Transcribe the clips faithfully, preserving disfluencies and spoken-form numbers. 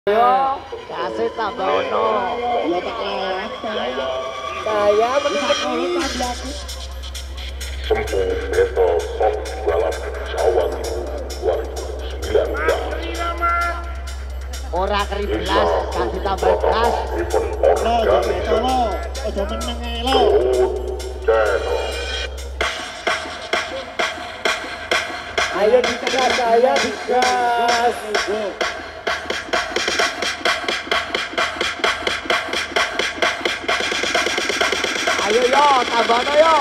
Yo, kasih tambah ono. Ya tak kalah. Saya menikmati. Sempung Desa Sop Balap Jawa Timur dua ribu sembilan belas. Ora keribelas, kasih tambah belas. Lo jadi lo, ojo meneng ae lo. Ayo digas, ayo digas. Ayo yo, tambah no yo.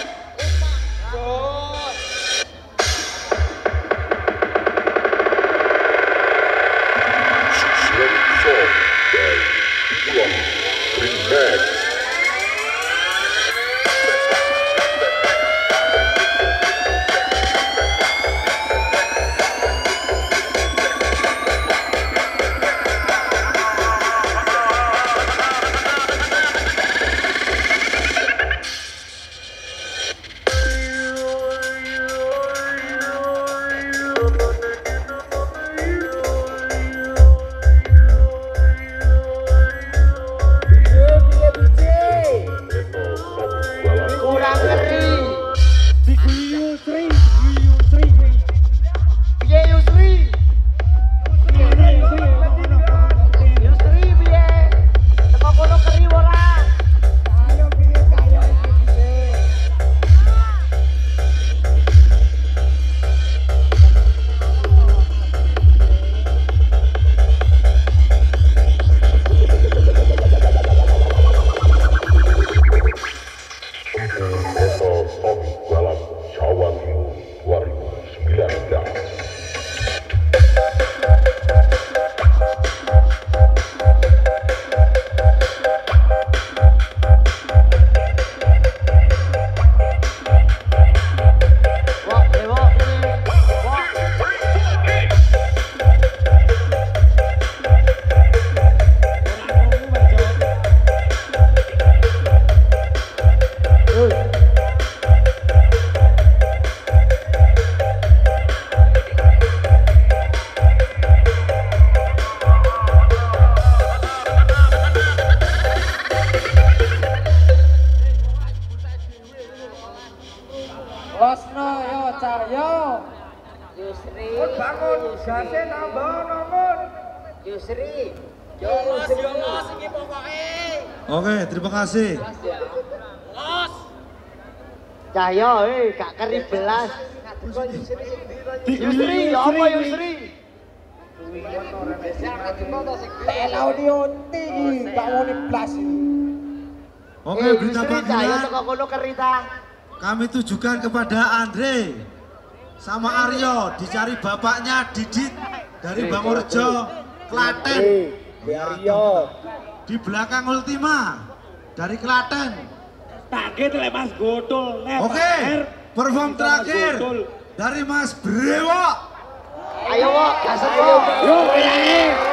Bosno yo Cahyo. Yusri. Bangun, gasnya tambah nomor. Yusri. Yo Mas, yo Mas iki pokoke. Oke, terima kasih. Los. Cahyo eh gak keri belas. Yusri, apa Yusri? Telau dionti iki, gak woni blas. Oke, berita Cahyo panggilan teko kono kerita. kami tujukan kepada Andre sama Aryo, dicari bapaknya Didit dari Bangurjo, Klaten. Aryo. Di belakang Ultima dari Klaten. Target le Mas Godol. Oke, perform terakhir dari Mas Brewok. Ayo, Wok, gasem, Wok. Yo,